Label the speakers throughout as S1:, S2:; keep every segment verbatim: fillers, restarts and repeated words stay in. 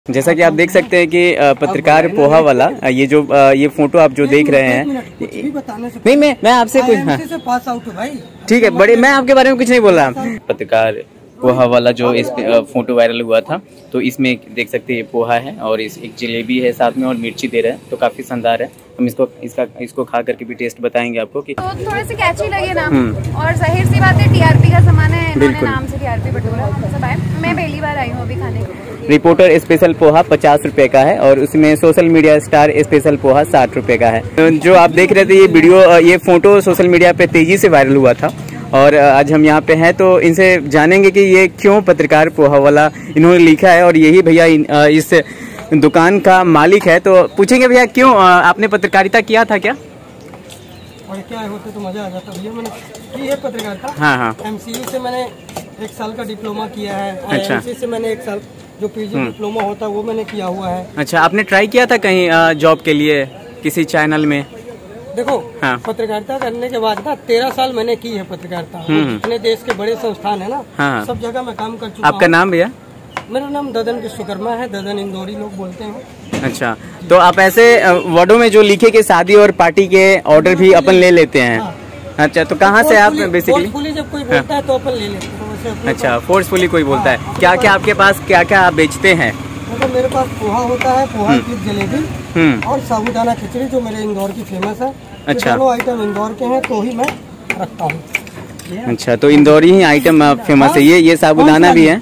S1: जैसा कि आप देख सकते हैं कि पत्रकार पोहा वाला ये जो ये फोटो आप जो देख रहे हैं, नहीं मैं मैं आपसे कुछ हाँ
S2: पास आउट हूं भाई, ठीक
S1: है बड़े, मैं आपके बारे में कुछ नहीं बोल रहा। पत्रकार पोहा वाला जो इस फोटो वायरल हुआ था, तो इसमें देख सकते हैं पोहा है और इस एक जलेबी है साथ में और मिर्ची दे रहे हैं, तो काफी शानदार है। हम इसको इसका इसको खा करके भी टेस्ट बताएंगे आपको कि
S3: तो थोड़े से कैची लगे नाम, और जाहिर सी बात है टीआरपी का जमाना है, इन्होंने नाम से टीआरपी बटोरा सब आए। मैं पहली बार आई हूँ अभी खाने को।
S1: रिपोर्टर स्पेशल पोहा पचास रुपए का है और उसमें social media star special poha साठ रुपए का है। जो आप देख रहे थे ये वीडियो, ये फोटो सोशल मीडिया पे तेजी से वायरल हुआ था और आज हम यहाँ पे हैं तो इनसे जानेंगे कि ये क्यों पत्रकार पोहा वाला इन्होंने लिखा है और यही भैया इस दुकान का मालिक है। तो पूछेंगे भैया क्यों आपने पत्रकारिता किया था क्या?
S2: और क्या होते तो मजा आ जाता भैया। मैंने की है पत्रकारिता,
S1: हाँ हाँ।
S2: एमसीयू से मैंने एक साल का डिप्लोमा किया है।
S1: अच्छा।
S2: एमसीयू से मैंने एक साल जो पीजी डिप्लोमा होता है वो मैंने किया हुआ है।
S1: अच्छा, आपने ट्राई किया था कहीं जॉब के लिए किसी चैनल में?
S2: देखो
S1: हाँ।
S2: पत्रकारिता करने के बाद ना तेरह साल मैंने की है पत्रकारिता। जितने देश के बड़े संस्थान है ना,
S1: हाँ।
S2: सब जगह मैं काम कर चुका।
S1: आपका नाम भैया?
S2: मेरा नाम ददन विश्वकर्मा है, ददन इंदौरी लोग बोलते हैं।
S1: अच्छा, तो आप ऐसे वर्डों में जो लिखे कि शादी और पार्टी के ऑर्डर भी अपन ले लेते हैं। हाँ। अच्छा, तो कहाँ से आप बेसिकली
S2: जब कोई बोलता है तो अपन ले लेते हैं।
S1: अच्छा, फोर्सफुली कोई बोलता है। क्या क्या आपके पास क्या क्या आप बेचते हैं?
S2: मतलब मेरे पास पोहा होता है, पोहा की जलेबी और साबूदाना खिचड़ी जो मेरे इंदौर की फेमस है।
S1: अच्छा,
S2: दोनों आइटम इंदौर के हैं तो ही मैं रखता हूँ।
S1: अच्छा, तो इंदौरी ही आइटम फेमस है। ये ये साबूदाना भी है।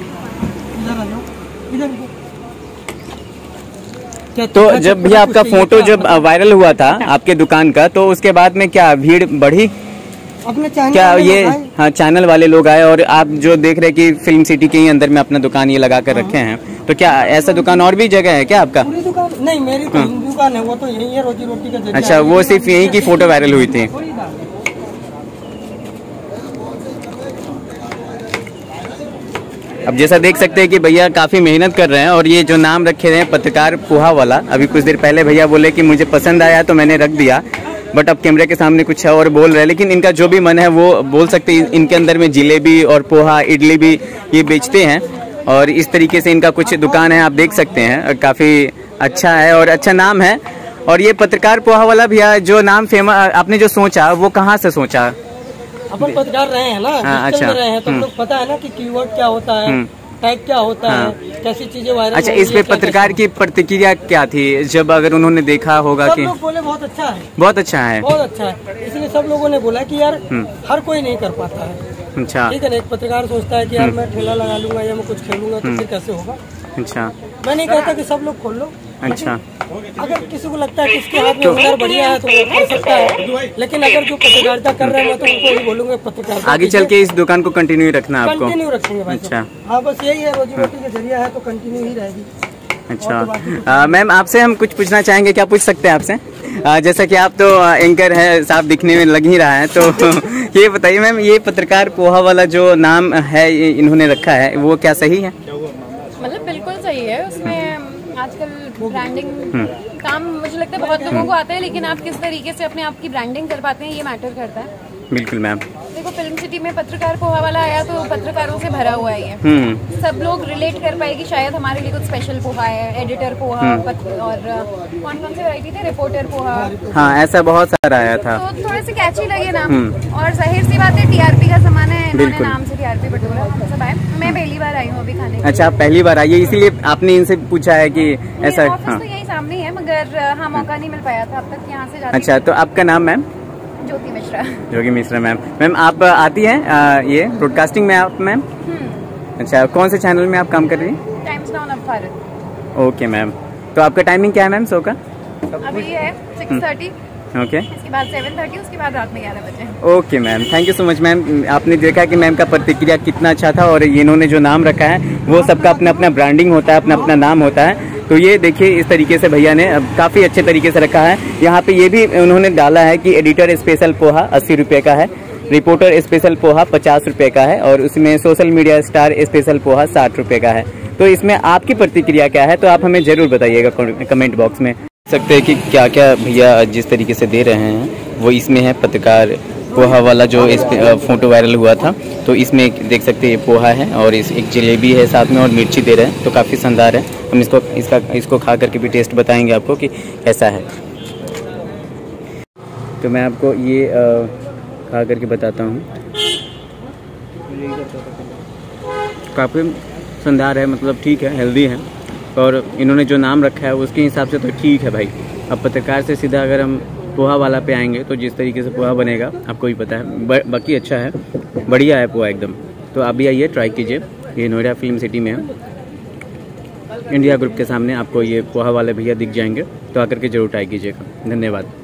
S1: तो जब भी आपका फोटो जब वायरल हुआ था आपके दुकान का, तो उसके बाद में क्या भीड़ बढ़ी?
S2: अपने चैनल
S1: क्या ये हाँ चैनल वाले लोग आए और आप जो देख रहे हैं कि फिल्म सिटी के ही अंदर में अपना दुकान ये लगा कर रखे हैं, तो क्या ऐसा दुकान और भी जगह है क्या आपका?
S2: पूरी दुकान नहीं, मेरी तो दुकान है, वो तो यही है, रोजी रोटी का जरिया।
S1: अच्छा, वो सिर्फ यही की फोटो वायरल हुई थी। अब जैसा देख सकते हैं कि भैया काफी मेहनत कर रहे हैं और ये जो नाम रखे हैं पत्रकार पोहा वाला, अभी कुछ देर पहले भैया बोले कि मुझे पसंद आया तो मैंने रख दिया, बट अब कैमरे के सामने कुछ और बोल रहे हैं। लेकिन इनका जो भी मन है वो बोल सकते हैं। इनके अंदर में जिलेबी और पोहा इडली भी ये बेचते हैं और इस तरीके से इनका कुछ दुकान है, आप देख सकते हैं। काफी अच्छा है और अच्छा नाम है। और ये पत्रकार पोहा वाला भैया जो नाम फेमस आपने जो सोचा, वो कहाँ से सोचा?
S2: अपन पत्रकार रहे हैं ना,
S1: हाँ, अच्छा
S2: रहे हैं तो लोग पता है ना कि कीवर्ड क्या होता है, टैग क्या होता
S1: हाँ।
S2: है, कैसी चीजें वायरल।
S1: अच्छा, इस पे पत्रकार की प्रतिक्रिया क्या थी जब अगर उन्होंने देखा होगा?
S2: सब
S1: कि
S2: लोग बोले बहुत अच्छा है,
S1: बहुत अच्छा है,
S2: बहुत अच्छा है। इसलिए सब लोगों ने बोला कि यार हर कोई नहीं कर पाता है।
S1: अच्छा,
S2: ठीक है ना, एक पत्रकार सोचता है कि यार मैं ठेला लगा लूंगा या मैं कुछ खेलूंगा तो फिर कैसे होगा।
S1: अच्छा,
S2: मैं नहीं कहता कि सब लोग खोल लो।
S1: अच्छा,
S2: अगर किसी को लगता है कि इसके हाथ में हुनर बढ़िया है तो वो कर सकता है, लेकिन अगर जो पत्रकारिता कर रहे हैं मैं तो उनको ही बोलूंगा पत्रकारिता
S1: आगे चल के इस दुकान को कंटिन्यू रखना आपको?
S2: कंटिन्यू रखेंगे भाई।
S1: अच्छा,
S2: हाँ बस यही है, रोजी रोटी का जरिया है तो कंटिन्यू ही रहेगी।
S1: अच्छा, मैम आपसे हम कुछ पूछना चाहेंगे, क्या पूछ सकते हैं आपसे? आ, जैसा कि आप तो एंकर है, साफ दिखने में लग ही रहा है, तो ये बताइए मैम, ये पत्रकार पोहा वाला जो नाम है इन्होंने रखा है, वो क्या सही है?
S3: मतलब बिल्कुल सही है। उसमें आजकल ब्रांडिंग काम मुझे लगता है बहुत लोगों को आता है, लेकिन आप किस तरीके से अपने आप की ब्रांडिंग कर पाते हैं ये मैटर करता है।
S1: बिल्कुल मैम।
S3: देखो, फिल्म सिटी में पत्रकार पोहा वाला आया तो पत्रकारों से भरा हुआ है ये। सब लोग रिलेट कर पाए कि शायद हमारे लिए कुछ स्पेशल पोहा है, एडिटर पोहा और कौन कौन से वैरायटी थे, रिपोर्टर पोहा।
S1: हाँ, ऐसा बहुत सारा आया था।
S3: तो थोड़े से कैची लगे नाम, और जाहिर सी बात है टीआरपी का जमाना है, इन्होंने नाम से टीआरपी बटोरा सब आए। मैं पहली बार आई हूँ अभी खाने।
S1: अच्छा, आप पहली बार आई, इसीलिए आपने इनसे पूछा है कि ऐसा?
S3: हाँ, तो यही सामने है, मगर हाँ मौका नहीं मिल पाया था अब तक यहाँ से जाने।
S1: अच्छा, तो आपका नाम ma'am?
S3: Jyoti Mishra.
S1: Jyoti Mishra ma'am. Ma'am आप आती हैं आ, ये ब्रॉडकास्टिंग में आप मैम? अच्छा, कौन से चैनल में आप काम कर रही हैं?
S3: Times Now Navbharat.
S1: Okay ma'am, तो आपका टाइमिंग क्या है मैम शो का?
S3: अभी है सिक्स थर्टी,
S1: ओके,
S3: इसके बाद सेवन थर्टी, उसके बाद रात में ग्यारह बजे।
S1: Okay ma'am, thank you so much ma'am. आपने देखा कि मैम का प्रतिक्रिया कितना अच्छा था और इन्होंने जो नाम रखा है वो सबका अपना अपना ब्रांडिंग होता है, अपना अपना नाम होता है। तो ये देखिए इस तरीके से भैया ने काफी अच्छे तरीके से रखा है। यहाँ पे ये भी उन्होंने डाला है कि एडिटर स्पेशल पोहा अस्सी रुपए का है, रिपोर्टर स्पेशल पोहा पचास रुपए का है और उसमें social media star special poha साठ रुपए का है। तो इसमें आपकी प्रतिक्रिया क्या है, तो आप हमें जरूर बताइएगा कमेंट बॉक्स में। सकते हैं कि क्या क्या भैया जिस तरीके से दे रहे हैं वो इसमें है पत्रकार पोहा वाला जो इस फोटो वायरल हुआ था, तो इसमें देख सकते हैं ये पोहा है और इस एक जलेबी है साथ में और मिर्ची दे रहे हैं, तो काफ़ी शानदार है। हम इसको इसका इसको खा करके भी टेस्ट बताएंगे आपको कि कैसा है। तो मैं आपको ये आ, खा करके बताता हूँ, काफ़ी शानदार है, मतलब ठीक है, हेल्दी है और इन्होंने जो नाम रखा है उसके हिसाब से तो ठीक है भाई। अब पत्रकार से सीधा अगर हम पोहा वाला पे आएंगे तो जिस तरीके से पोहा बनेगा आपको भी पता है, बाकी अच्छा है, बढ़िया है पोहा एकदम। तो आप भी आइए, ट्राई कीजिए। ये नोएडा फिल्म सिटी में है, इंडिया ग्रुप के सामने आपको ये पोहा वाले भैया दिख जाएंगे, तो आकर के जरूर ट्राई कीजिएगा। धन्यवाद।